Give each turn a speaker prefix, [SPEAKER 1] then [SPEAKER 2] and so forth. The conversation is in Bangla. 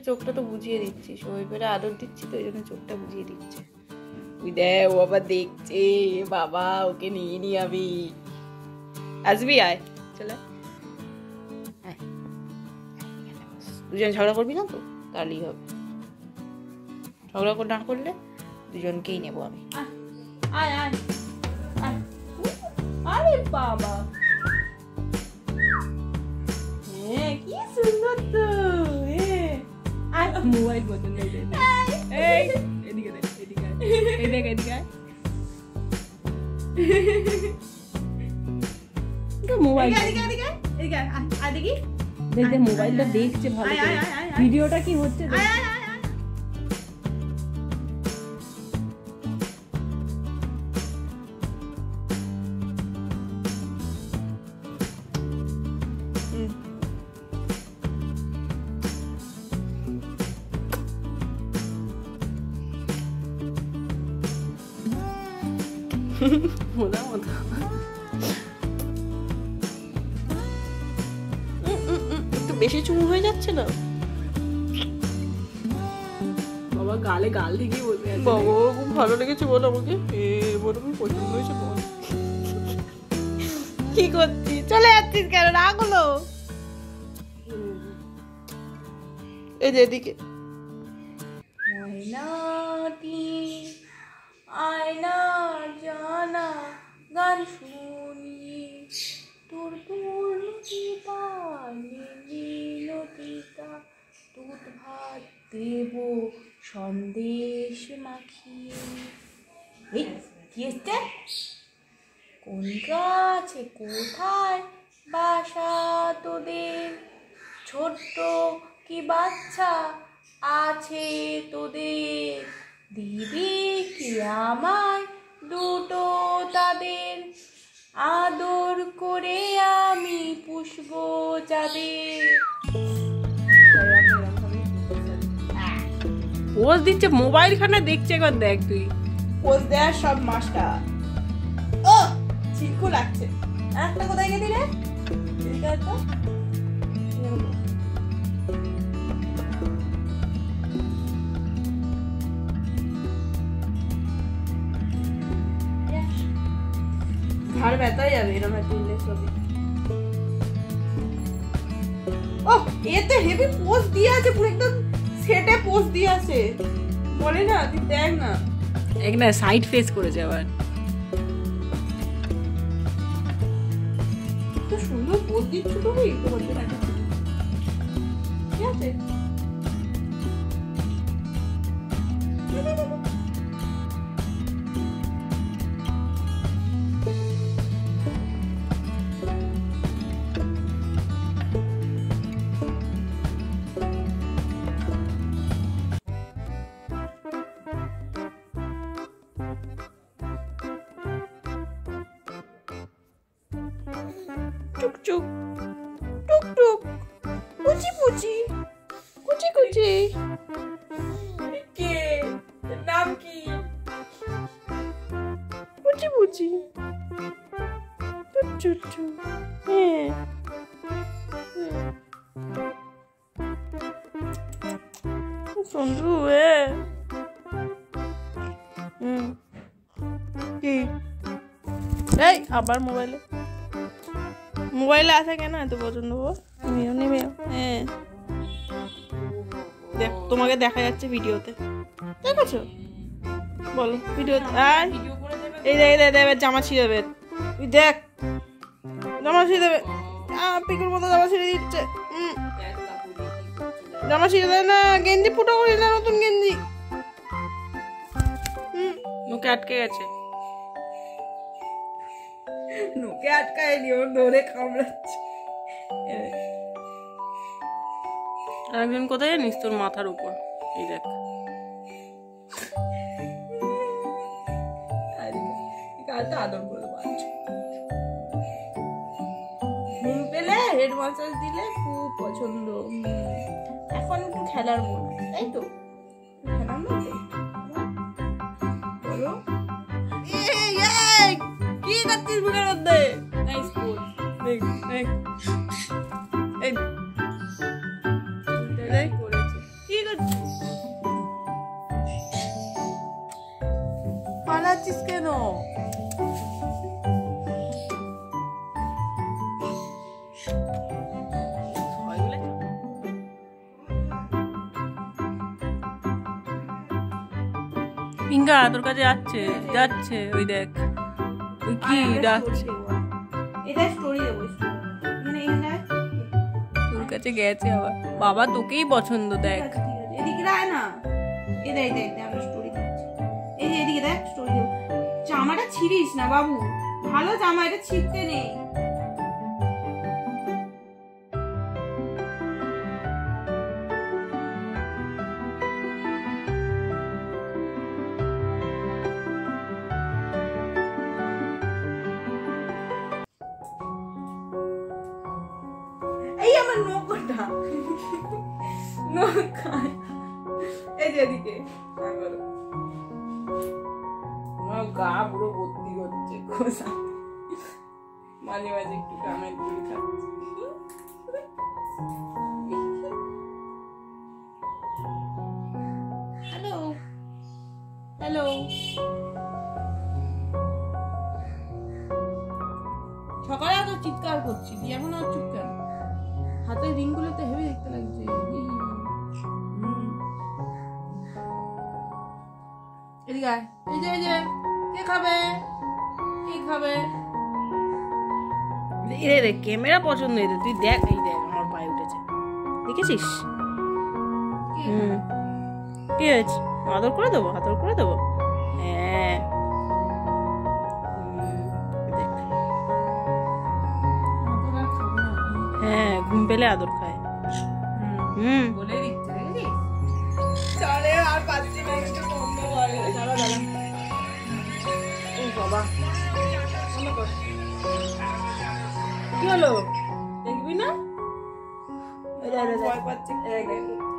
[SPEAKER 1] চোখটা তো বুঝিয়ে দিচ্ছি, সবাই করে আদর দিচ্ছি তো, এই জন্য চোখটা বুঝিয়ে দিচ্ছে। ওই দেখ ও আবার দেখছে, বাবা ওকে নিয়ে নি আমি। আসবি আয়, চলে দুজন ঝগড়া করবি না তো, তাহলেই হবে। ঝগড়া না করলে দুজনকেই নেবো আমি। আয় আয় আয়, আরে বাবা হ্যাঁ কি সুন্দর তো। মোবাইল বদল এদিকে দেখ, এদিকে এদিকে এদিকে মোবাইল দেখে মোবাইলটা দেখছে ভালো, ভিডিওটা কি হচ্ছে একটু বেশি চুমু হয়ে যাচ্ছে না বাবা, গালে গাল থেকে বলবে বাবা খুব ভালো লেগেছে বল আমাকে, বল খুব পছন্দ হয়েছে বল। কি করছিস, চলে যাচ্ছিস কেন, রাগ হলো? এই যে এদিকে ময়নাটি আয়না জানা গান শুনি, তোর তোর লতিতা লতিতা দুধ ভাত দেব সন্দেশ মাখিয়ে। এই কি এসছে? কোন গাছে কোথায় বাসা তোদের, ছোট্ট কি বাচ্চা আছে তোদের, দিবি কি আমায় দুটো তাদের, আদর করে আমি পুষবো যাদের। পোজ দিচ্ছে, মোবাইল খানা দেখছে, একবার দেখ তুই পোজ দেয়ার সব মাস্টার। ও চিকু লাগছে, একটা কোথায় গেলি রে? ঘাড় ব্যথাই যাবে এরকম একটা ছবি। ও এতে হেভি পোজ দিয়ে আছে, পুরো একদম সেটে পোজ দিয়ে আছে, বলে না তুই দেখ না, এক না সাইড ফেস করেছে আবার, তো সুন্দর পোজ দিচ্ছ তুমি, বলতে রাখা ঠিক আছে। টুক টুক টুক টুক কুচি কুচি কুচি কুচি, কে নাম কি? কুচি কুচি চুচু, হ্যাঁ সুন্দর কি? এই আবার মোবাইলে আছে কেন এত পছন্দ? হ্যাঁ দেখ, তোমাকে দেখা যাচ্ছে ভিডিওতে, দেখেছো বলো ভিডিওতে? আর এই দেবে জামা ছিঁড়ে দেবে, তুই দেখ জামা ছিঁড়ে দেবে, পিকুর মতো জামা ছিঁড়ে দিচ্ছে, জামা ছিঁড়ে দেয় না, গেঞ্জি ফুটো করিস না, নতুন গেঞ্জি মুখে আটকে গেছে, নুকে আটকায়নি, ওর ধরে কামড়াচ্ছে। আরেকজন কোথায় জানিস? তোর মাথার উপর, এই দেখ আদর করে ঘুম পেলে হেড মাসাজ দিলে খুব পছন্দ। এখন একটু খেলার মন, তাই তো? খেলার মন বলো কি করছিস বুকের মধ্যে? কি বাড়াচ্ছিস কেন? পিঙ্কা তোর কাছে যাচ্ছে যাচ্ছে, ওই দেখ ওই কি ডাকছে। এটা স্টোরি দেবো, তোর কাছে গেছে আবার। বাবা তোকেই পছন্দ, দেখ এদিকে রায় না, এটা এটা এটা আমরা স্টোরি দিচ্ছি। এই যে এদিকে দেখ স্টোরি দেবো। জামাটা ছিড়িস না বাবু, ভালো জামা, এটা ছিঁড়তে নেই। এই আমার নৌকাটা নৌকা, এই যে এদিকে আমার গা পুরো ভর্তি করছে খোসা, মাঝে মাঝে একটু কামের তুলি খাচ্ছে। হ্যালো হ্যালো, সকালে এত চিৎকার করছি, এখন আর চুপ কেন? হাতের রিং গুলো তো হেভি দেখতে লাগছে। এদিকে আয়, এই যে এই যে কে খাবে, কে খাবে? এরে রে ক্যামেরা পছন্দ হয়েছে, তুই দেখ, এই দেখ আমার পায়ে উঠেছে, দেখেছিস? কি হয়েছে? আদর করে দেবো, আদর করে দেবো। হ্যাঁ হ্যাঁ, ঘুম পেলে আদর খায়। বলে দিচ্ছে, চলে আর পাচ্ছি না, একটু বন্ধ করে দাঁড়া দাঁড়া। ও বাবা, কি হলো দেখবি না? ভয় পাচ্ছে।